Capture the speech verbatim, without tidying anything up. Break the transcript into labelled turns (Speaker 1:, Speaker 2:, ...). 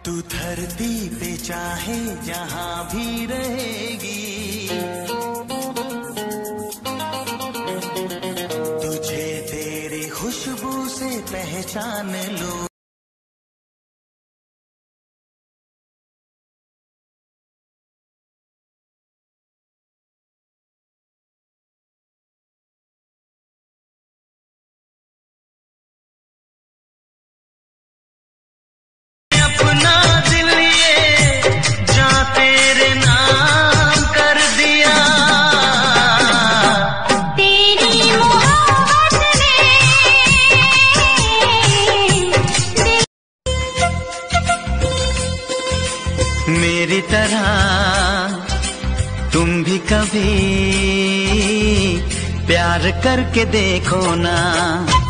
Speaker 1: तू धरती पे चाहे जहां भी रहेगी, तुझे तेरी खुशबू से पहचान लो। मेरी तरह तुम भी कभी प्यार करके देखो ना।